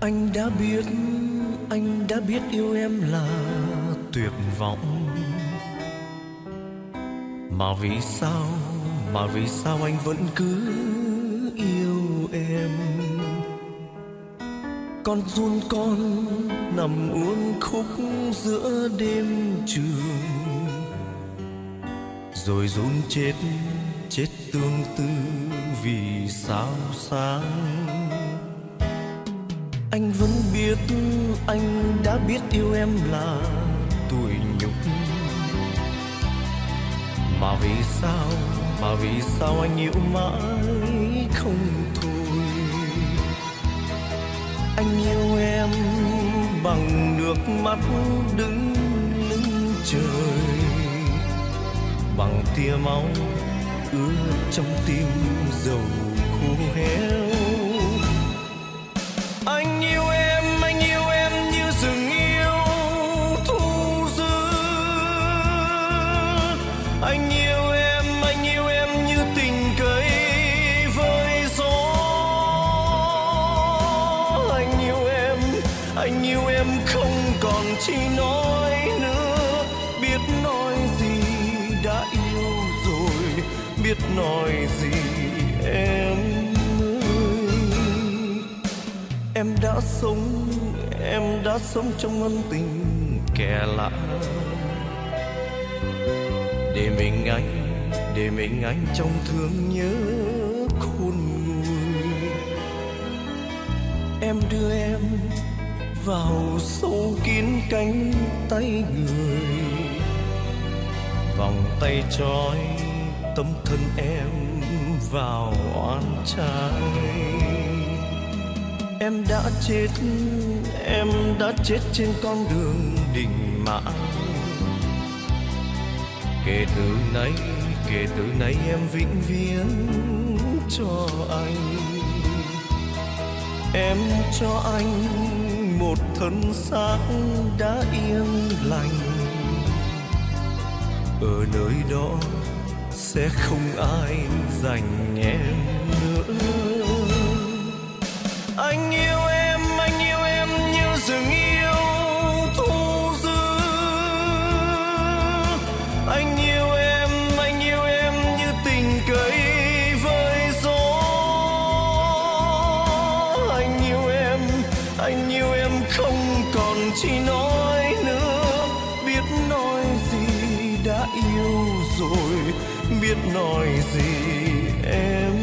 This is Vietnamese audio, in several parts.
Anh đã biết yêu em là tuyệt vọng. Mà vì sao anh vẫn cứ yêu em? Con run con nằm uốn khúc giữa đêm trường, rồi run chết tương tư vì sao sáng. Anh vẫn biết, anh đã biết yêu em là tủi nhục. Mà vì sao anh yêu mãi không thôi? Anh yêu em bằng nước mắt đứng lưng trời, bằng tia máu ướt trong tim dầu khô héo. Anh yêu em như rừng yêu thu dư. Anh yêu em như tình cây với gió. Anh yêu em không còn chi nói nữa. Biết nói gì đã yêu rồi, biết nói gì em ơi. Em đã sống trong ân tình kẻ lạ, để mình anh trong thương nhớ khôn nguôi. Em đưa em vào sâu kín cánh tay người, vòng tay trói tâm thân em vào oan trái. Em đã chết trên con đường đình mã. Kể từ nay em vĩnh viễn cho anh. Em cho anh một thân xác đã yên lành. Ở nơi đó sẽ không ai giành em nữa. Anh yêu em như rừng yêu thu dư. Anh yêu em như tình cây với gió. Anh yêu em không còn chi nói nữa. Biết nói gì đã yêu rồi, biết nói gì em.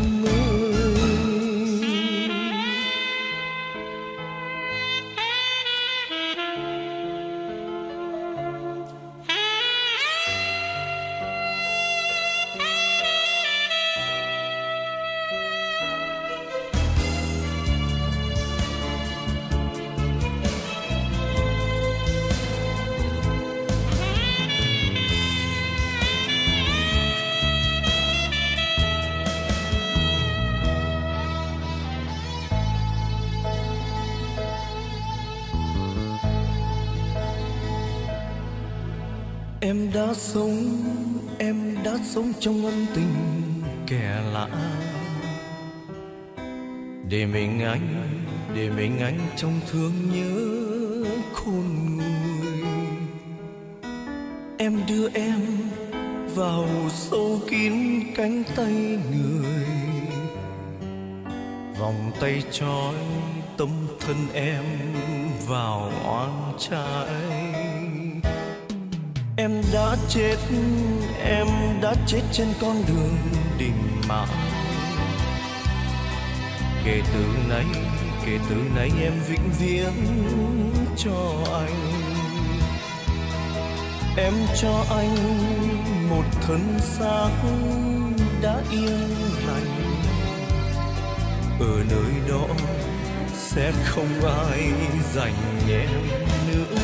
Em đã sống trong ân tình kẻ lạ, để mình anh trong thương nhớ khôn nguôi. Em đưa em vào sâu kín cánh tay người, vòng tay trói tâm thân em vào oan trái. Em đã chết trên con đường đình mã. Kể từ nay em vĩnh viễn cho anh. Em cho anh một thân xác đã yên lành. Ở nơi đó sẽ không ai giành em nữa.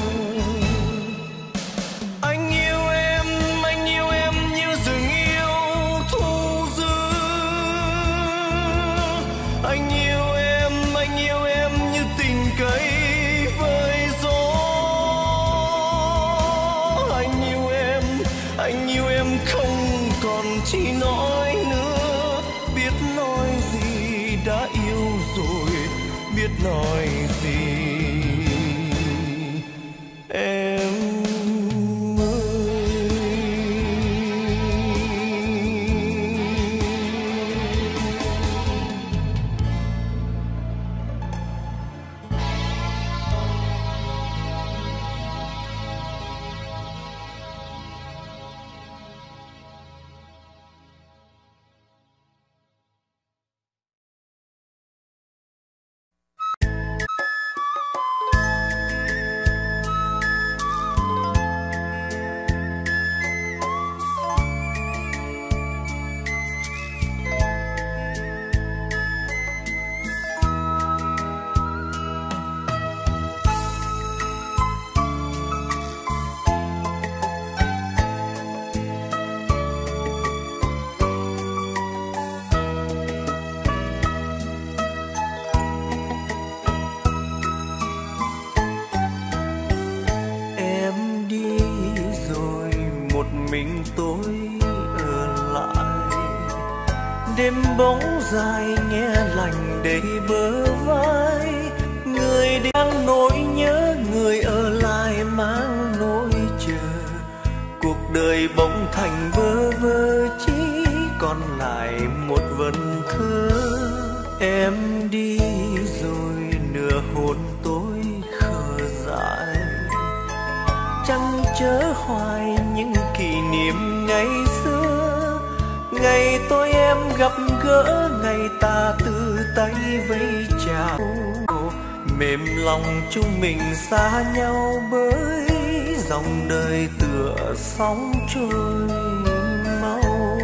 Anh yêu em như rừng yêu thu dư. Anh yêu em như tình cây với gió. Anh yêu em không còn chi nói nữa. Biết nói gì đã yêu rồi, biết nói một mình tôi ở lại. Đêm bóng dài nghe lạnh đầy bờ vai, người đang nỗi nhớ, người ở lại mang nỗi chờ. Cuộc đời bỗng thành bơ vơ, chỉ còn lại một vần thơ. Em đi rồi nửa hồn tôi khờ dại, chăn chớ hoài những kỷ niệm ngày xưa. Ngày tôi em gặp gỡ, ngày ta từ tay vẫy chào. Mềm lòng chúng mình xa nhau bởi dòng đời tựa sóng trôi mau.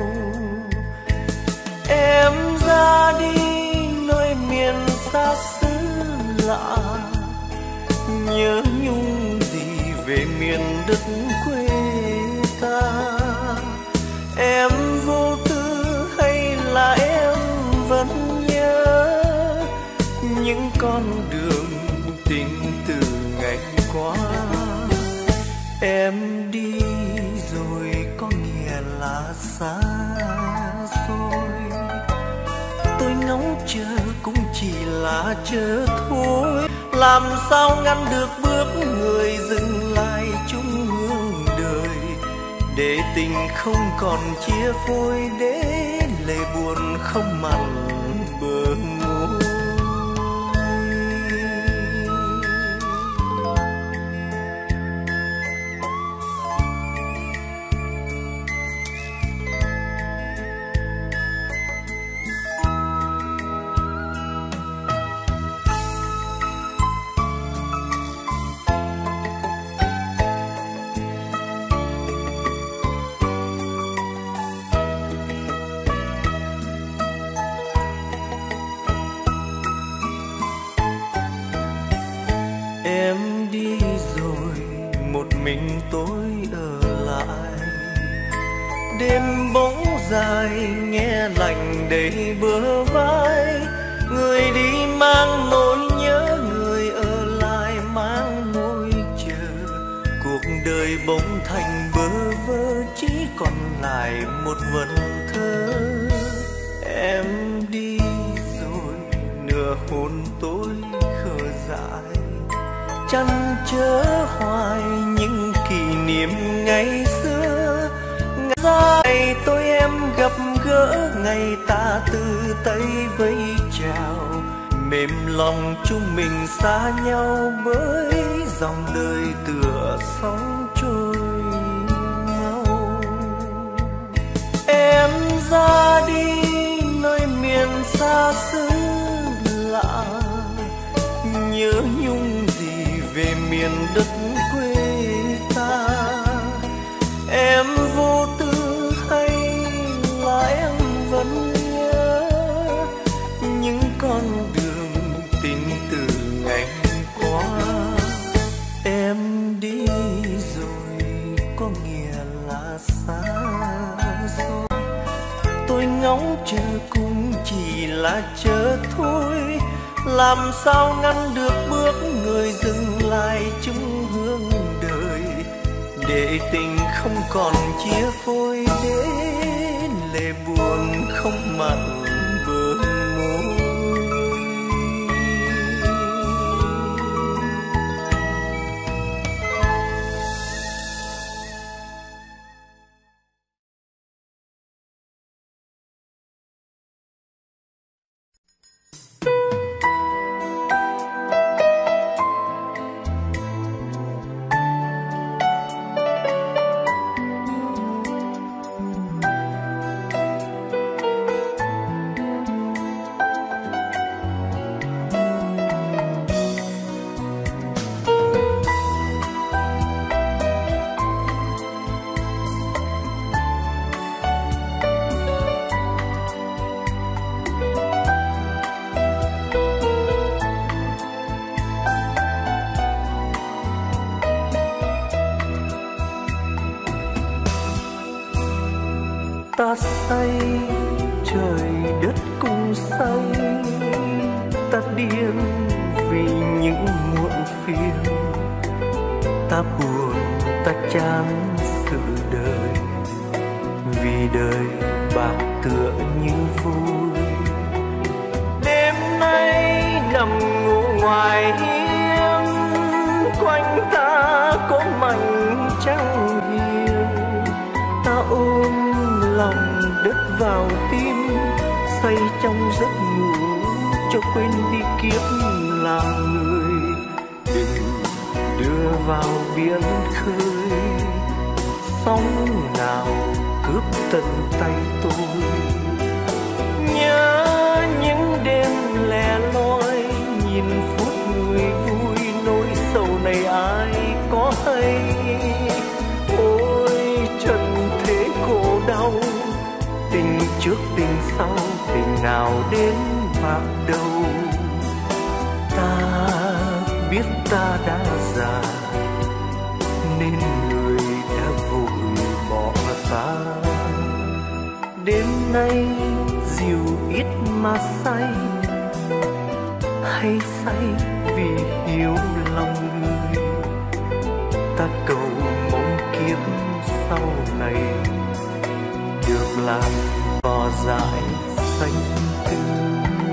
Em ra đi nơi miền xa xứ lạ, nhớ nhung gì về miền đất quê ta. Em vô tư hay là em vẫn nhớ những con đường tình từ ngày qua. Em đi rồi có nghĩa là xa xôi, tôi ngóng chờ cũng chỉ là chờ thôi. Làm sao ngăn được bước người dừng lại chung hướng đời, để tình không còn chia phôi, để lệ buồn không mặn bờ môi. Em đi rồi một mình tôi ở lại. Đêm bóng dài nghe lạnh đầy bờ vai, người đi mang nỗi nhớ, người ở lại mang nỗi chờ. Cuộc đời bỗng thành bơ vơ, chỉ còn lại một vần thơ. Em đi rồi nửa hồn tôi khờ dại, chăn chớ hoài những kỷ niệm ngày xưa. Ngày tôi em gặp gỡ, ngày ta từ tay vẫy chào. Mềm lòng chúng mình xa nhau bởi dòng đời tựa sóng trôi mau. Em ra đi nơi miền xa xứ lạ, nhớ nhung gì về miền đất quê ta. Em vô tư hay là em vẫn nhớ những con đường tình từ ngày qua. Em đi rồi có nghĩa là xa xôi, tôi ngóng chờ cũng chỉ là chờ thôi. Làm sao ngăn được bước người dừng lại chung hướng đời, để tình không còn chia phôi, để lệ buồn không mặn bờ môi. Ta say trời đất cùng say, ta điên vì những muộn phiền. Ta buồn ta chán sự đời, đời bạc tựa như vui. Đêm nay nằm ngủ ngoài hiên, quanh ta có mảnh trăng hiền. Ta ôm lòng đất vào tim, say trong giấc ngủ cho quên đi kiếp làm người. Đừng đưa vào biển khơi, sóng nào cướp tận tay tôi. Nhớ những đêm lẻ loi, nhìn phút người vui, nỗi sầu này ai có hay. Ôi trần thế khổ đau, tình trước tình sau, tình nào đến bạc đầu. Ta biết ta đã già, nên người đã vội bỏ ta. Đêm nay rượu ít mà say, hay say vì hiểu lòng người. Ta cầu mong kiếp sau này được làm cỏ dại xanh tươi.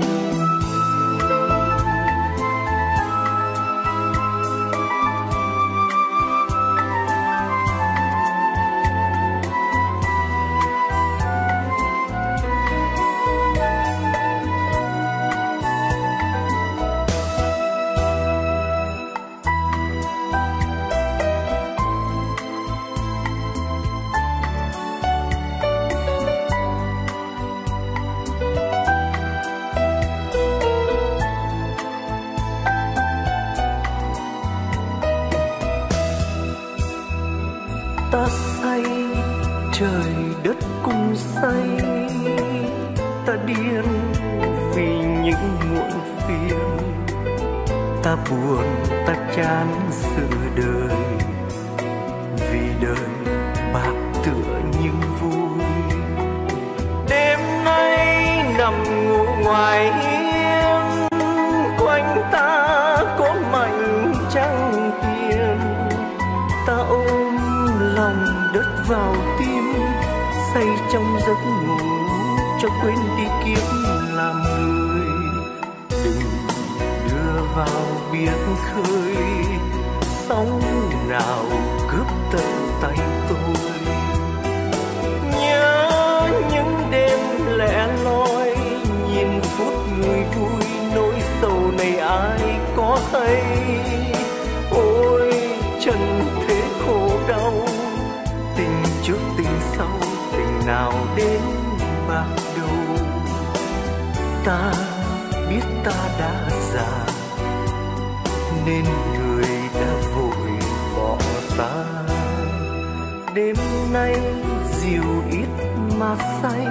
Ta say trời đất cùng say, ta điên vì những muộn phiền. Ta buồn ta chán sự đời, vì đời bạc tựa như vui. Đêm nay nằm ngủ ngoài hiên, quanh ta có mảnh trăng hiền. Ta ôm lòng đất vào tim, say trong giấc ngủ cho quên đi kiếp làm người. Đừng đưa vào biển khơi, sóng nào cướp tận tay tôi. Nhớ những đêm lẻ loi, nhìn phút người vui, nỗi sầu này ai có hay. Ôi trần thế khổ đau, tình trước tình sau, tình nào đến bạc đầu. Ta biết ta đã già, nên người đã vội bỏ ta. Đêm nay rượu ít mà say,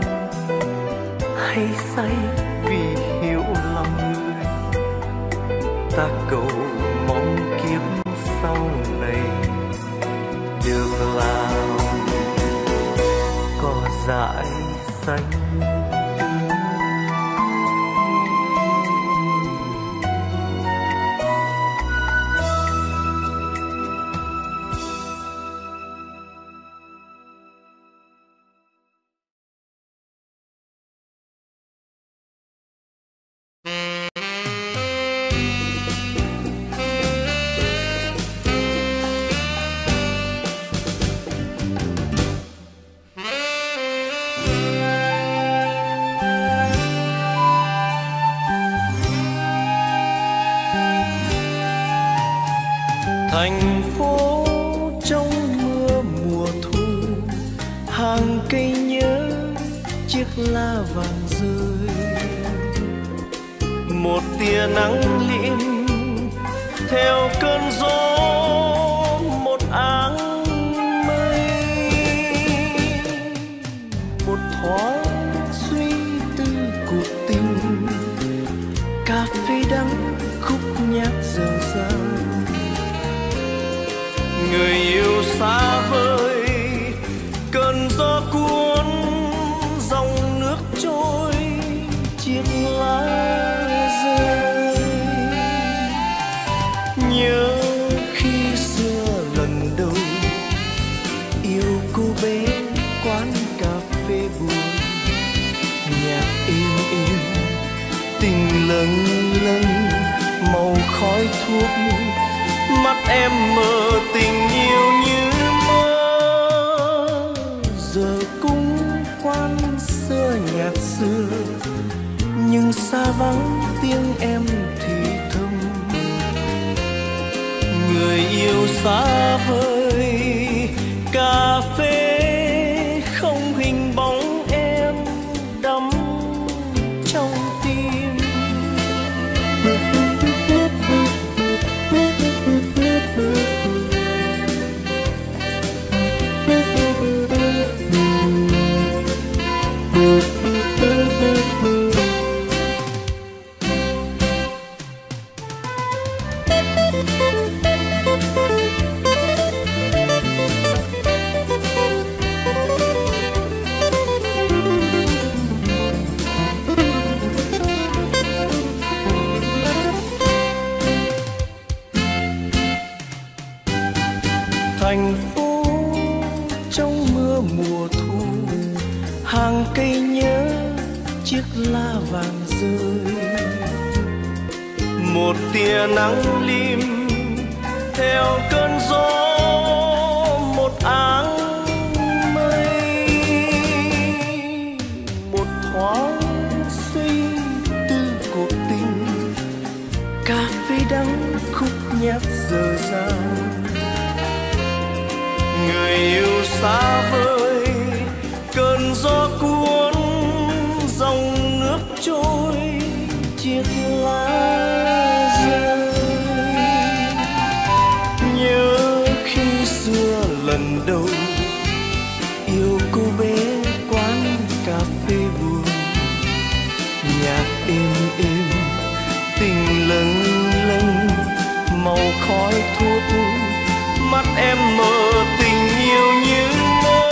hay say vì hiểu lòng người. Ta cầu mong kiếp sau này được làm cỏ dại xanh. Thành phố trong mưa mùa thu, hàng cây nhớ chiếc lá vàng rơi. Một tia nắng liêm theo cơn gió, một áng mây. Một thoáng suy tư cuộc tình, cà phê đắng khúc nhạc dở dang. Người yêu xa vời, cơn gió cuốn, dòng nước trôi, chiếc lá rơi. Nhớ khi xưa lần đầu yêu cô bé quán cà phê. lâng lâng màu khói thuốc, mắt em mơ tình yêu như mơ. Giờ cũng quan xưa nhạt xưa, nhưng xa vắng tiếng em thì thầm. Người yêu xa vời, cà phê không hình bóng em đắm trong tim. Thành phố trong mưa mùa thu, hàng cây nhớ chiếc lá vàng rơi. Một tia nắng lim theo cơn gió, một áng mây, một thoáng suy tư cuộc tình. Cà phê đắng khúc nhạc dở dang, người yêu xa vời, cơn gió cuốn dòng nước trôi, chiếc lá rơi. Nhớ khi xưa lần đầu yêu cô bé quán cà phê buồn, nhạc êm êm tình lâng lâng màu khói thuốc, mắt em mơ tình yêu như mơ.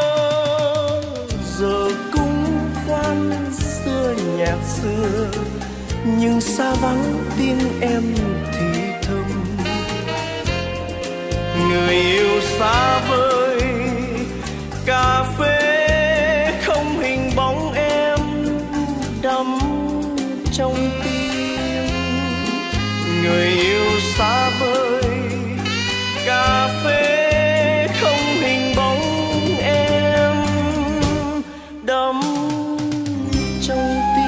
Giờ cũng quan xưa nhạt xưa, nhưng xa vắng tiếng em thì thầm. Người yêu xa vời, cà phê không hình bóng em đắm trong tim. Người yêu xa vời, cà phê không hình bóng em đắm trong tim.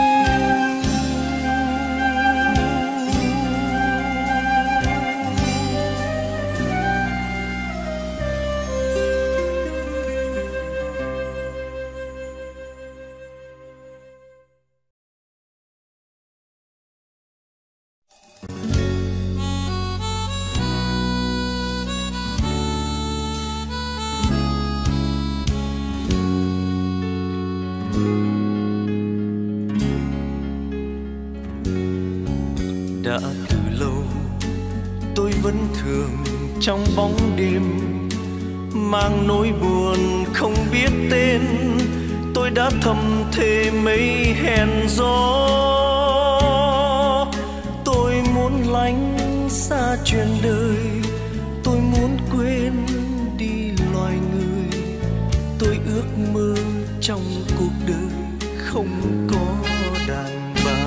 Đã từ lâu tôi vẫn thường trong bóng đêm mang nỗi buồn không biết tên. Tôi đã thầm thề mấy hẹn gió, tôi muốn lánh xa chuyện đời, tôi muốn quên đi loài người. Tôi ước mơ trong cuộc đời không có đàn bà.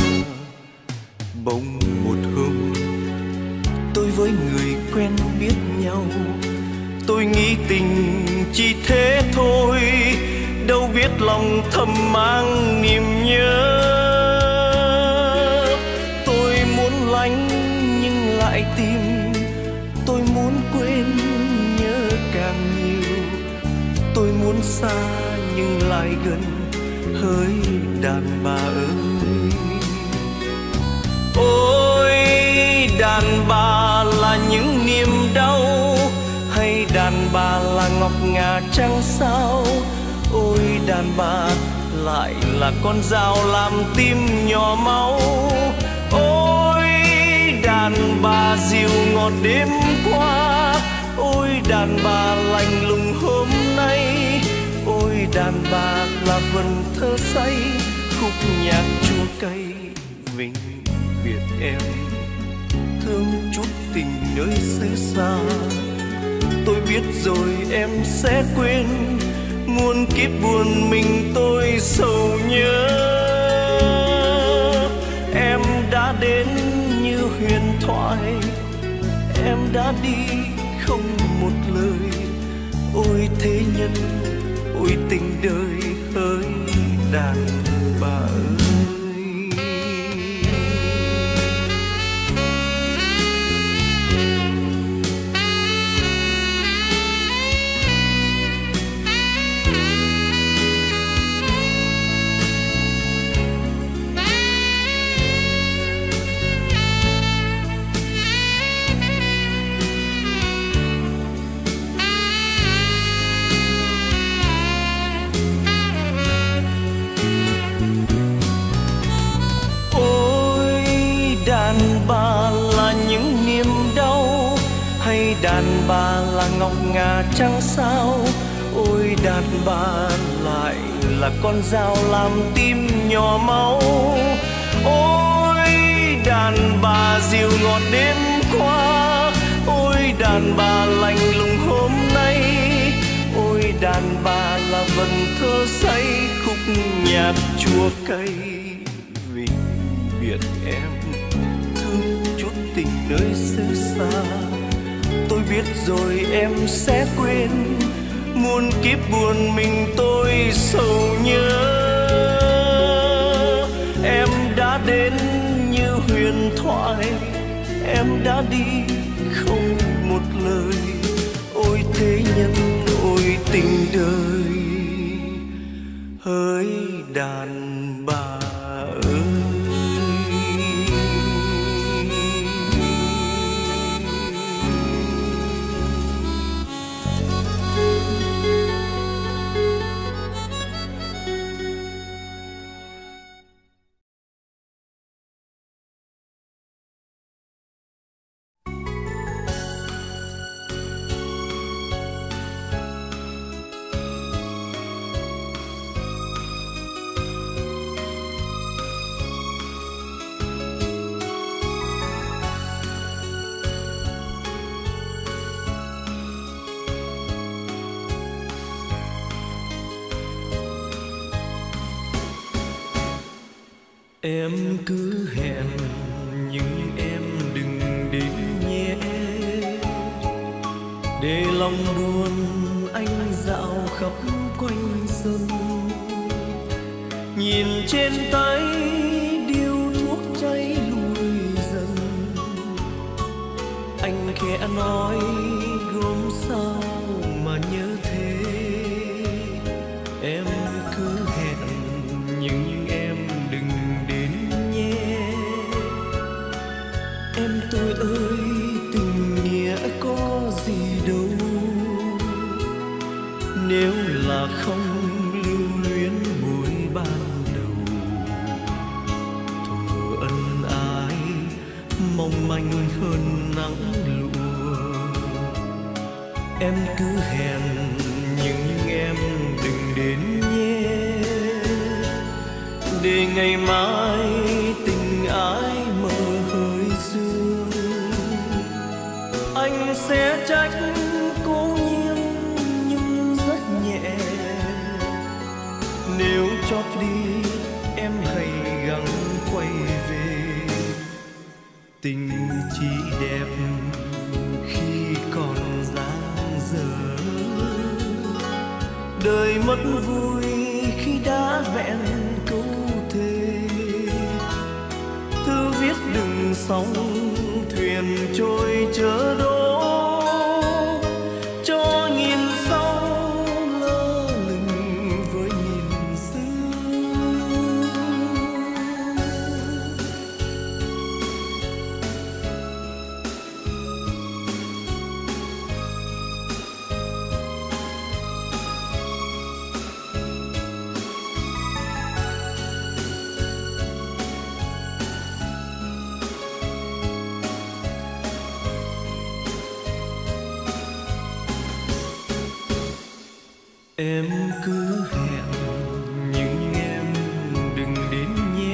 Bỗng một hôm tôi với người quen biết nhau, tôi nghĩ tình chỉ thế thôi, đâu biết lòng thầm mang niềm nhớ. Tôi muốn lánh nhưng lại tìm, tôi muốn quên nhớ càng nhiều. Tôi muốn xa nhưng lại gần, hỡi đàn bà ơi. Ôi đàn bà là những niềm đau, hay đàn bà là ngọc ngà trăng sao? Ôi đàn bà lại là con dao làm tim nhỏ máu. Ôi đàn bà dịu ngọt đêm qua, ôi đàn bà lạnh lùng hôm nay. Ôi đàn bà là vần thơ say, khúc nhạc chua cay vĩnh biệt em. Thương chút tình nơi xứ xa, tôi biết rồi em sẽ quên, muôn kiếp buồn mình tôi sầu nhớ. Em đã đến như huyền thoại, em đã đi không một lời. Ôi thế nhân, ôi tình đời hỡi đàn bà ơi. Đàn bà là ngọc ngà trăng sao, ôi đàn bà lại là con dao làm tim nhỏ máu. Ôi đàn bà dịu ngọt đêm qua, ôi đàn bà lạnh lùng hôm nay, ôi đàn bà là vần thơ say khúc nhạc chua cay. Vì biết em thương chút tình nơi xứ xa, tôi biết rồi em sẽ quên muôn kiếp buồn mình tôi sầu nhớ. Em đã đến như huyền thoại, em đã đi không một lời. Ôi thế nhân, ôi tình đời hỡi đàn bà ơi. Em cứ hẹn nhưng em đừng đến nhé, để lòng buồn anh dạo khắp quanh sân. Nhìn trên tay điếu thuốc cháy lùi dần, anh khẽ nói gom sao mà nhớ thế. Em cứ hẹn nhưng em đừng đến nhé. Em tôi ơi, tình nghĩa có gì đâu, nếu là không lưu luyến buổi ban đầu. Thuở ân ái mong manh hơn nắng lụa. Em cứ hẹn nhưng em đừng đến nhé, để ngày mai tình ái mơ hơi sương. Anh sẽ trách cố nhiên nhưng rất nhẹ, nếu chót đi em hãy gắng quay về. Tình chỉ đẹp khi còn dang dở, đời mất vui khi đã vẹn câu thề. Thư viết đừng sóng thuyền trôi chớ đỗ, cho nghìn sau lơ lửng với nhìn xưa. Em cứ hẹn nhưng em đừng đến nhé,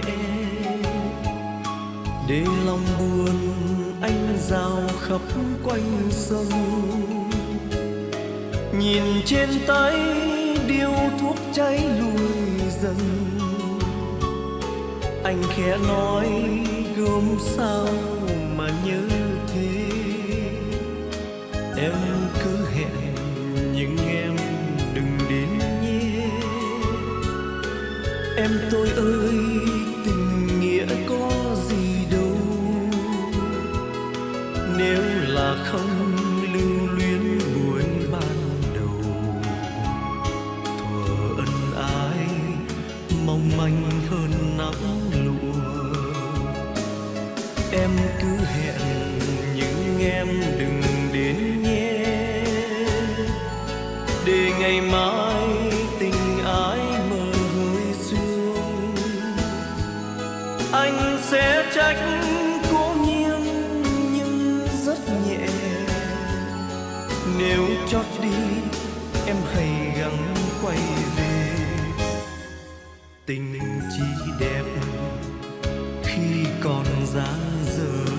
để lòng buồn anh rao khắp quanh sân. Nhìn trên tay điếu thuốc cháy lùi dần, Anh khẽ nói gươm sao mà nhớ thế. Em cứ hẹn nhưng em đừng đến nhé. Em tôi ơi, tình nghĩa có gì đâu nếu là không lưu luyến buổi ban đầu. Thuở ân ái mong manh hơn nắng lụa. Em cứ hẹn nhưng em đừng đến nhé, để ngày mai tình ái mơ hơi sương. Anh sẽ trách cố nhiên nhưng rất nhẹ, nếu chót đi em hãy gắng quay về. Tình chỉ đẹp khi còn dang dở,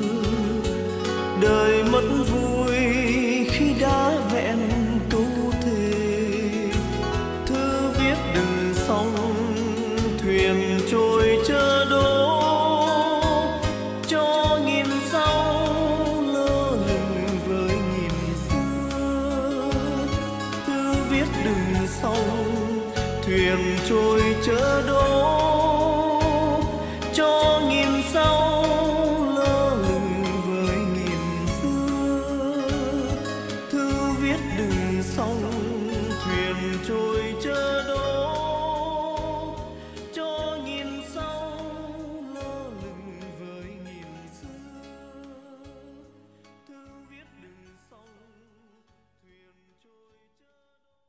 đời mất vui khi đã vẹn câu thề. Thư viết đừng xong thuyền trôi chờ đỗ, cho nghìn sau lơ lửng với nghìn xưa. Thư viết đừng xong thuyền trôi chờ đỗ, cho nghìn sau lơ lửng với nghìn xưa. Thư viết đừng xong thuyền trôi chờ đỗ, cho nghìn sau lơ lửng với nghìn xưa. Thư viết đừng xong thuyền trôi chờ đỗ.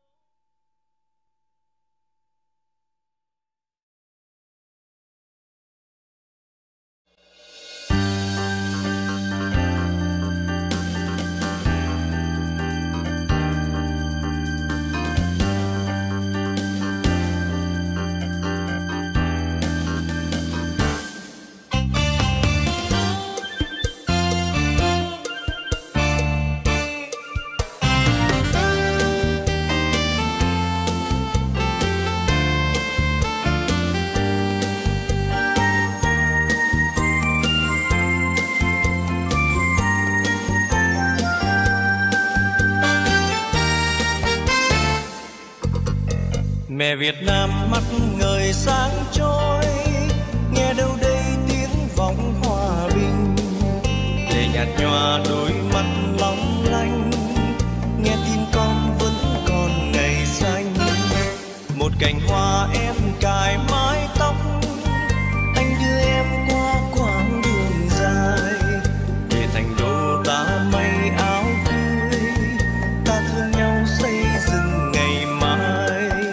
Mẹ Việt Nam mắt ngời sáng trôi, nghe đâu đây tiếng vọng hòa bình. Để nhạt nhòa đôi mắt long lanh, nghe tin con vẫn còn ngày xanh. Một cành hoa em cài mái tóc, anh đưa em qua quãng đường dài. Về thành đô ta may áo cưới, ta thương nhau xây dựng ngày mai.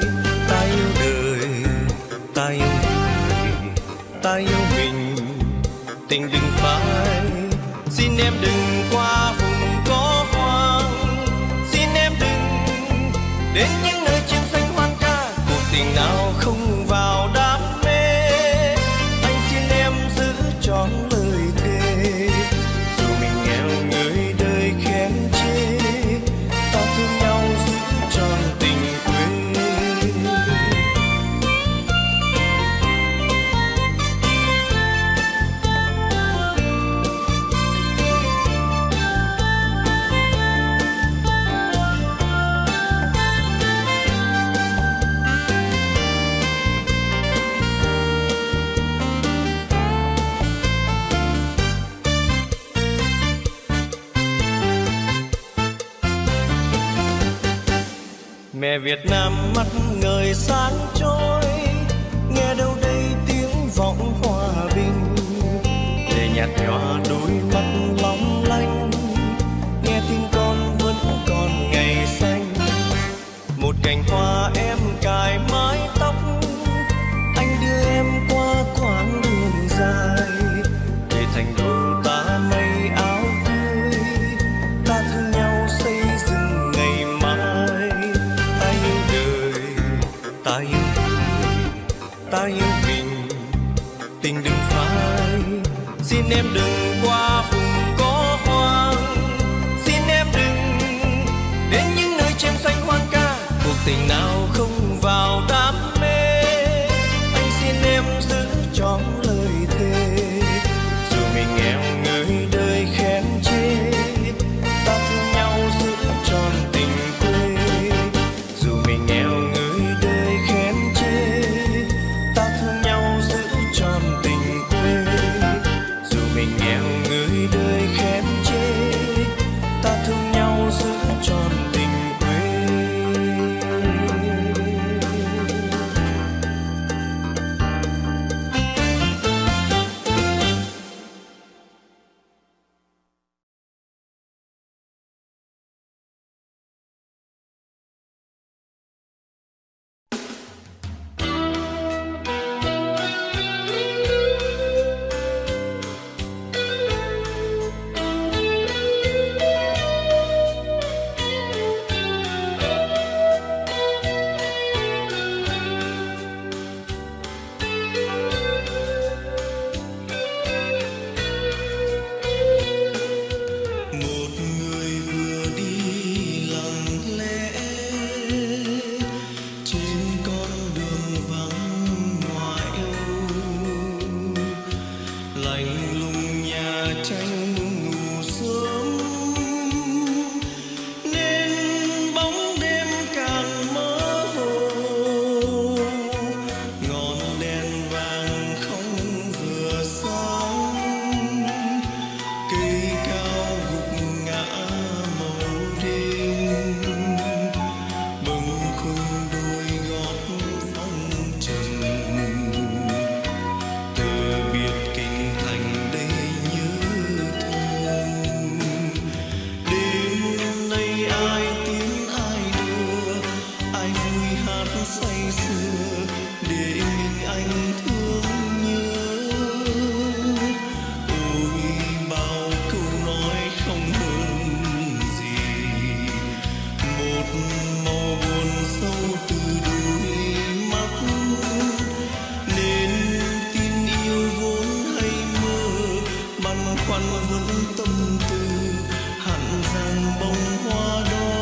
Ta yêu người, ta yêu mình, tình đừng phai. Xin em đừng qua vùng có hoang, xin em đừng đến những nơi chiến tranh hoang ca. Cuộc tình nào không vào đam mê, anh xin em giữ trọn lời thề. Dù mình nghèo người đời khen chê, ta thương nhau giữ trọn tình quê. Mẹ Việt Nam mắt ngời sáng trôi, nghe đâu đây tiếng vọng hòa bình. Để nhạt nhòa đôi mắt long lanh, nghe tin con vẫn còn ngày xanh. Một cành hoa em cài mái tóc, anh đưa em qua quãng đường dài. Để thành đô ta may áo cưới, ta thương nhau xây dựng ngày mai. Ta yêu đời, ta yêu người, ta yêu mình, tình đừng phai. Xin em đừng qua vùng có hoang, xin em đừng đến những nơi chim xanh hoang ca. Cuộc tình nào không vào đam mê, anh xin em giữ trọn ai vui hát say sưa để mình anh thương nhớ. Ôi bao câu nói không hơn gì một màu buồn sâu từ đôi mắt, nên tin yêu vốn hay mơ băn khoăn vẫn tâm tư hẳn rằng bông hoa đó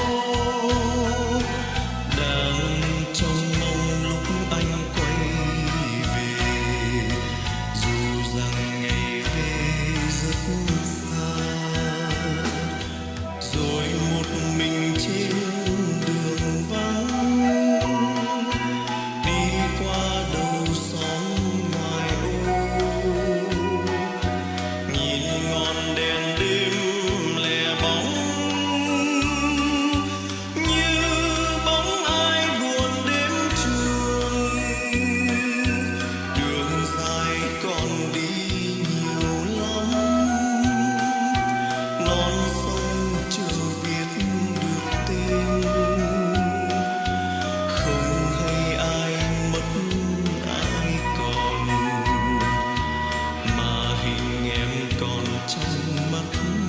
đang trong mong lúc anh quay về, dù rằng ngày về rất xa. Rồi một mình trên đường vắng đi qua đầu xóm ngoài ô, nhìn ngọn đèn đêm lẻ bóng như bóng ai buồn đêm trường. Đường dài còn đi nhiều lắm, non sông chưa viết được tên, không hay ai mất ai còn, mà hình em còn trong mắt anh.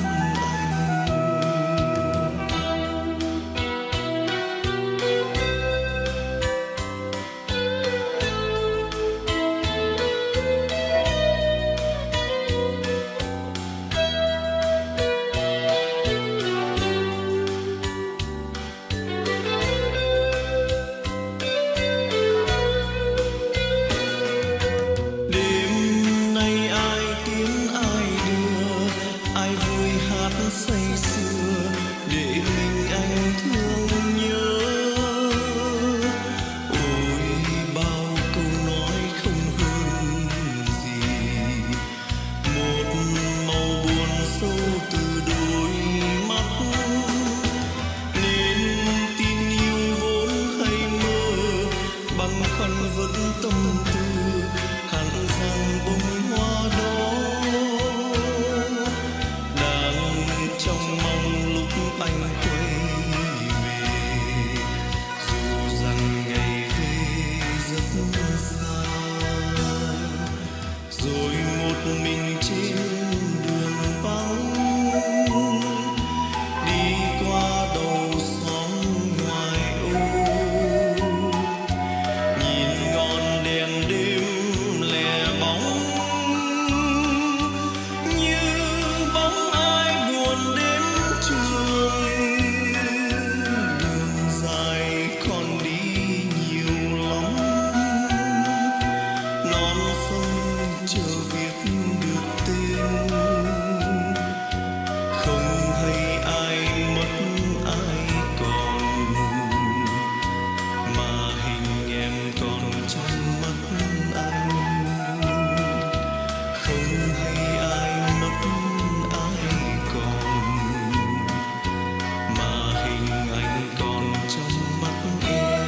Đêm nay ai tiến ai đưa, ai vui hát say sưa để mình anh thương nhớ. Ôi bao câu nói không hơn gì một màu buồn sâu từ đôi mắt, nên tin yêu vốn hay mơ băn khoăn vẫn tâm tư hẳn rằng bông hoa đó đang trong mong lúc anh quay về, dù rằng ngày về rất xa. Rồi một mình trên đường vắng đi qua đầu xóm ngoài ô, nhìn ngọn đèn đêm lẻ bóng như bóng ai buồn đêm trường. Đường dài còn đi nhiều lắm, non sông chưa viết được tên, không hay ai mất ai còn, mà hình em còn trong mắt anh. Không hay ai mất ai còn, mà hình anh còn trong mắt em.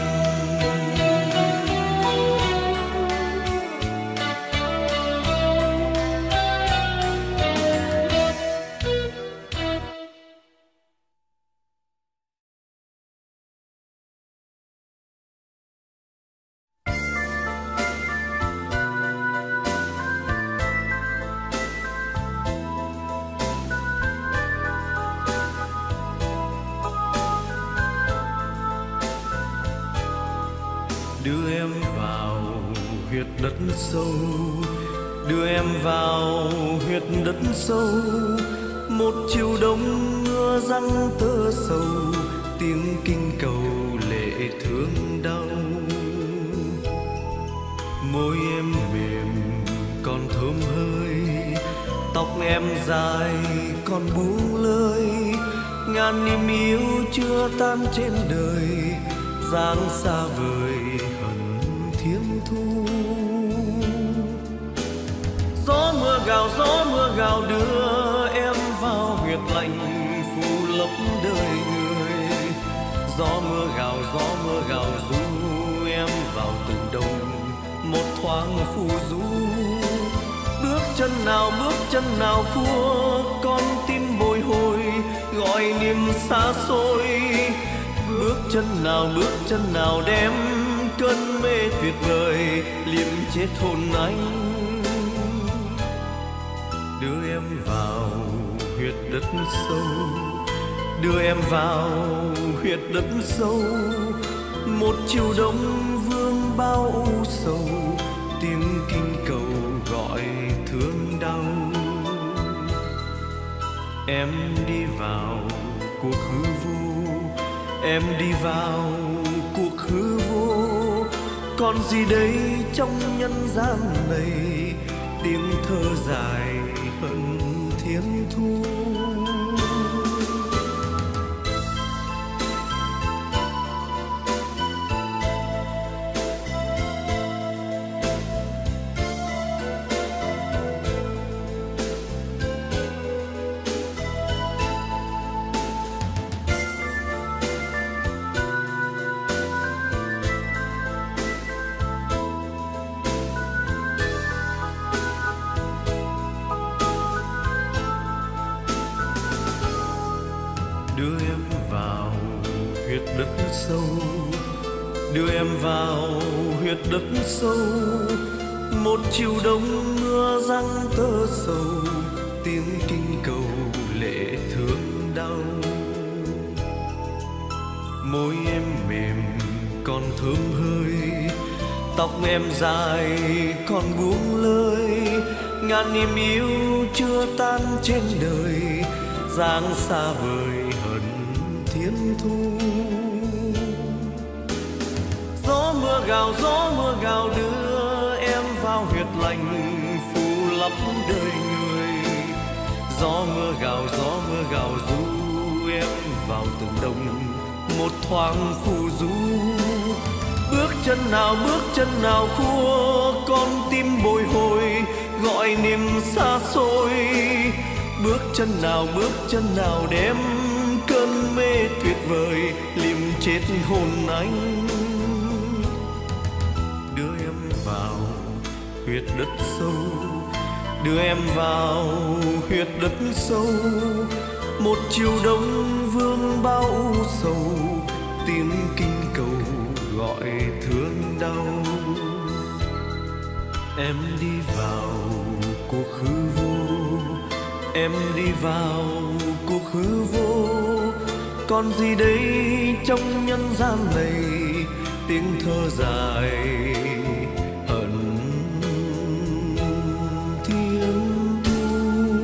Đưa em vào huyệt đất sâu, đưa em vào huyệt đất sâu. Một chiều đông mưa răng tơ sầu, tiếng kinh cầu lệ thương đau. Môi em mềm còn thơm hơi, tóc em dài còn buông lơi. Ngàn niềm yêu chưa tan trên đời, dáng xa vời hận thiên thu. Gió mưa gào đưa em vào huyệt lạnh phủ lấp đời người. Gió mưa gào ru em vào từng đông một thoáng phù du. Bước chân nào khua con tim bồi hồi gọi niềm xa xôi. Bước bước chân nào đem cơn mê tuyệt vời liếm chết hồn anh. Đưa em vào huyệt đất sâu, đưa em vào huyệt đất sâu, một chiều đông vương bao u sầu, tiếng kinh cầu gọi thương đau. Em đi vào cuộc hư vô, em đi vào cuộc hư vô, còn gì đây trong nhân gian này, tiếng thơ dài hơn thiên thu. Đưa em vào huyệt đất sâu, đưa em vào huyệt đất sâu, một chiều đông mưa răng tơ sầu, tiếng kinh cầu lệ thương đau. Môi em mềm còn thơm hơi, tóc em dài còn buông lơi, ngàn niềm yêu chưa tan trên đời, dáng xa vời hơn thiên thu. Gió mưa gào đưa em vào huyệt lạnh phù lấp đời người. Gió mưa gào du em vào từng đông một thoáng phù du. Bước chân nào khua con tim bồi hồi gọi niềm xa xôi. Bước chân nào đem cơn mê tuyệt vời liếm chết hồn anh. Đưa em vào huyệt đất sâu, đưa em vào huyệt đất sâu, một chiều đông vương bao u sầu, tiếng kinh cầu gọi thương đau. Em đi vào cuộc hư vô, em đi vào cuộc hư vô, còn gì đây trong nhân gian này, tiếng thơ dài hận thiên thu.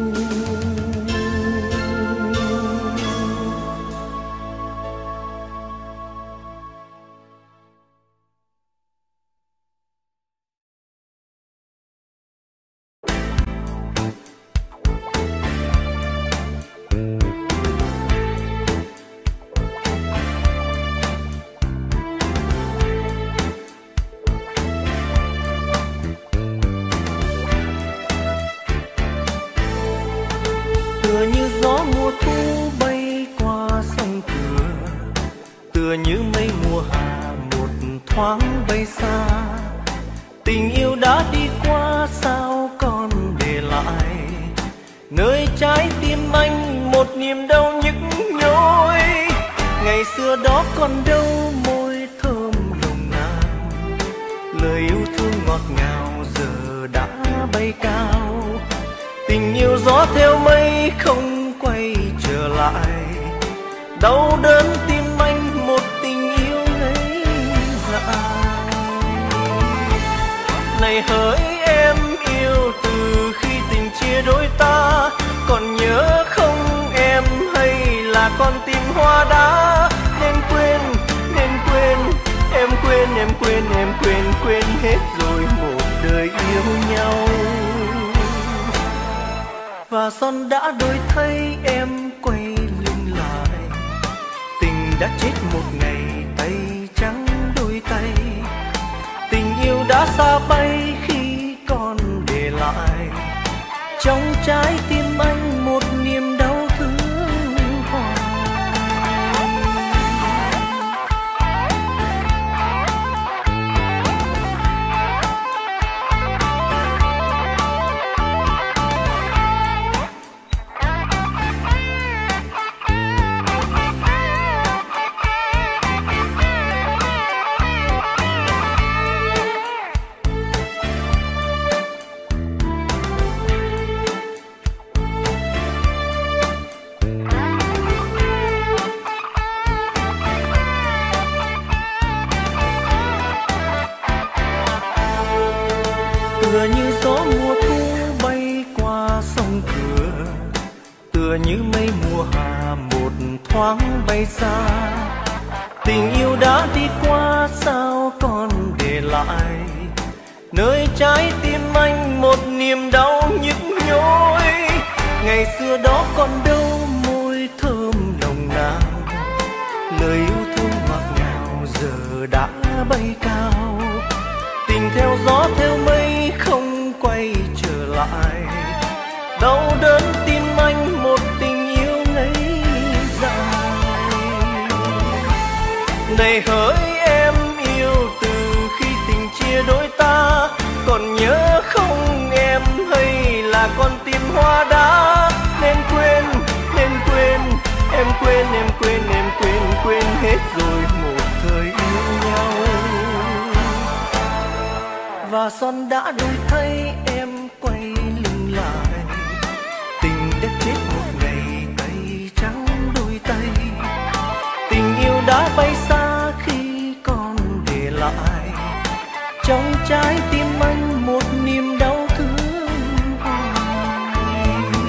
Tựa như gió mùa thu bay qua sông Cửa, tựa như mây mùa hạ một thoáng bay xa. Tình yêu đã đi qua sao còn để lại nơi trái tim anh một niềm đau nhức nhối. Ngày xưa đó còn đâu môi thơm nồng nàn, lời yêu thương ngọt ngào giờ đã bay cao. Tình yêu gió theo mây không quay trở lại, đau đớn tim anh một tình yêu ngây dại. Này hỡi em yêu từ khi tình chia đôi ta, còn nhớ không em hay là con tim hoa đá. Nên quên em quên hết rồi một đời yêu nhau. Và son đã đổi thay em quay lưng lại, tình đã chết một ngày tay trắng đôi tay. Tình yêu đã xa bay khi còn để lại trong trái tim anh một niềm đau thương hoài. tựa như gió mùa thu bay qua sông cửa, tựa như mây mùa hạ một thoáng bay xa. Tình yêu đã đi qua sao còn để lại nơi trái tim anh một niềm đau nhức nhối. Ngày xưa đó còn đâu môi thơm nồng nàn, lời yêu thương ngọt ngào giờ đã bay cao. Tình theo gió theo mây không quay trở lại, đau đớn tim anh một tình yêu ngây dài. Này hỡi em yêu từ khi tình chia đôi ta, còn nhớ không em hay là con tim hoa đá? Nên quên, nên quên, em quên, em quên, em quên, quên hết rồi một thời yêu nhau. Và son đã đổi thay em quay lưng lại, tình đã chết một ngày tay trắng đôi tay. Tình yêu đã bay xa khi còn để lại trong trái tim anh một niềm đau thương hoài.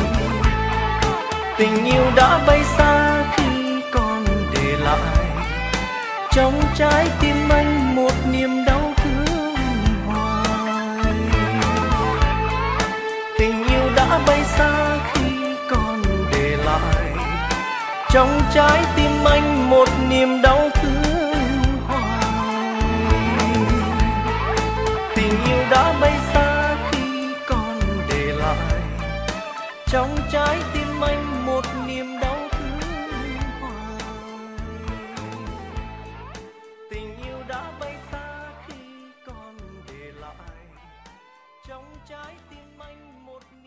Tình yêu đã bay xa khi còn để lại trong trái tim anh một niềm đau thương hoài. Tình yêu đã bay xa khi còn để lại trong trái tim anh một niềm đau thương hoài. Tình yêu đã bay xa khi còn để lại trong trái tim anh một niềm đau thương hoài. Tình yêu đã bay xa khi còn để lại trong trái tim anh một niềm